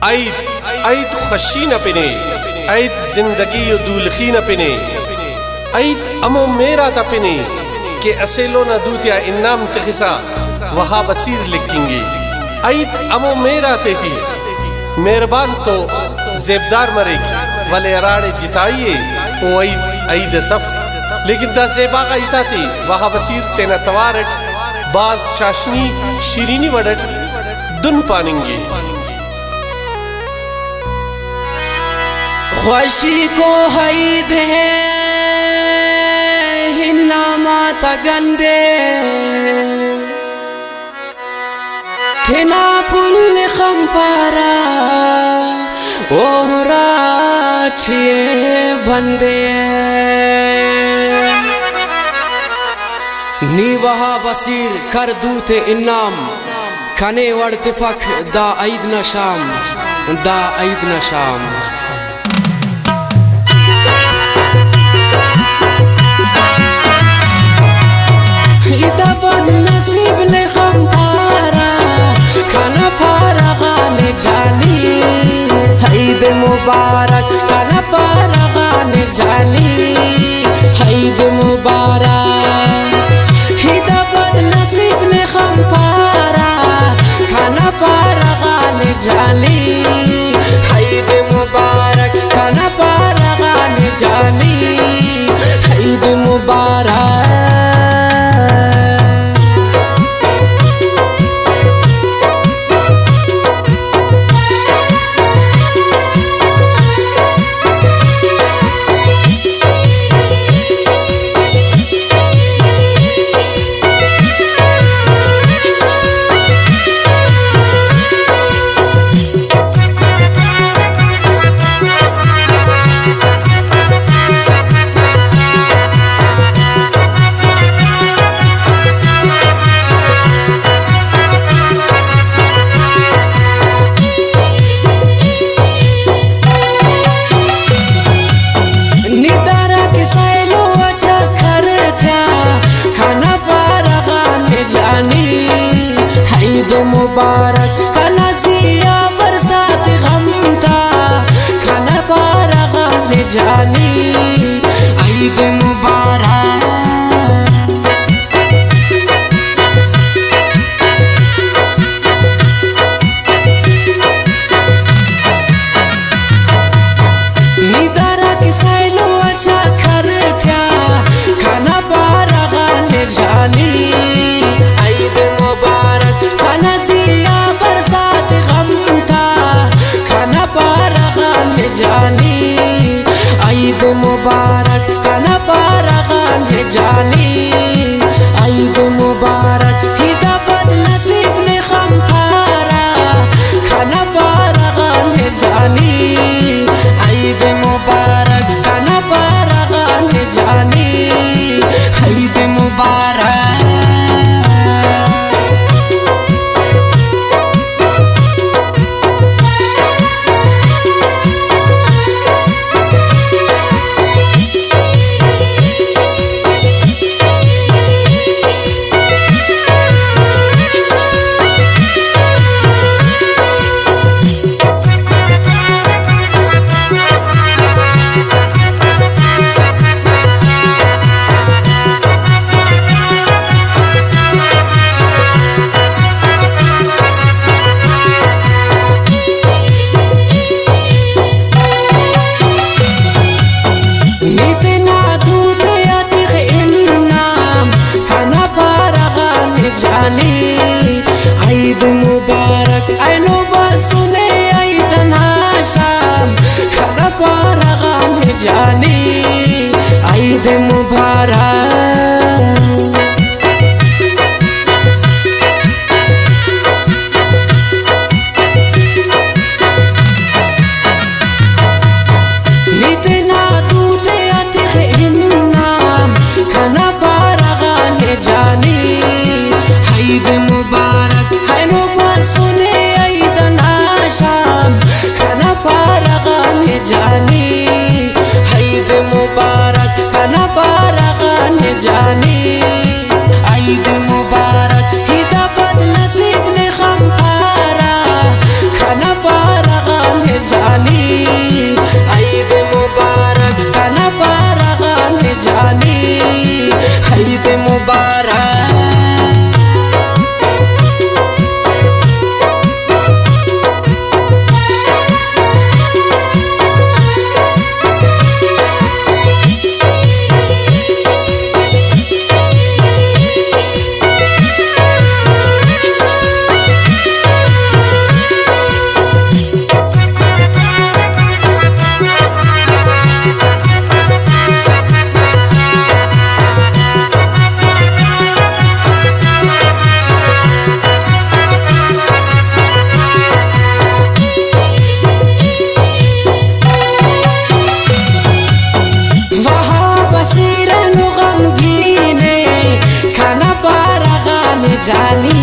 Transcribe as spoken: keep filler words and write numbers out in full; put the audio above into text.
ऐद ऐद खुशी न पिने, ऐद जिंदगी दूलखी न पिने, ऐद अमो मेरा ता पिने के असेलो न दूतिया इन्नाम तखिसा वहा बसीर लिखेंगे। ऐद अमो मेरा तेटी मेहरबान तो जेबदार मरेगी वाले अराड़े जिताइए ओ ऐद ऐद सफ लेकिन दा जेबा का इताती वहा बसीर तेना तवारट बाज चाशनी शीरीनी वडट दुन पानेंगे। खुशी को हईद है हिन्ना माता गंदे थिना पुल खंपारा ओहरा छिए बंदे नी वहा बसीर कर दूते इन्नाम खने वर्तिफक दा ऐद न शाम दा ऐद न शाम। नसीब ने हम पारा खाना पारा गाने जानी ईद मुबारक खाना पारा गाने जानी ईद मुबारक हिदाबद नसीब ने हम पारा खाना पारा गाने जानी ईद मुबारक खाना पारा गाने जानी ईद मुबारक। ईद मुबारक खाना जिया बरसात गम था खाना पारा गाने जानी ईद मुबारक। निदारा की सैलो अच्छा कर था खाना पारा गाने जानी ईद मुबारक खाना जिया बरसात गम था खाना पारा गाने जानी ईद मुबारक खाना पारा गाने जानी ईद मुबारक हिदाबद नसीब ने हम पारा खाना पारा गाने जानी ईद मुबारक खाना पारा गाने जानी ईद मुबारक। ईद मुबारक ऐनो बसुने ईद नाशाम खाना पारा गाने जानी ईद मुबारक। नितना दूते अतिख इन्नाम खाना पारा गाने जानी ईद मुबारक ऐनो बसुने ईद नाशाम खाना पारा गाने जानी ईद मुबारक खाना पारा गाने जानी ईद मुबारक हिदाबद नसीब ने हम पारा खाना पारा जाली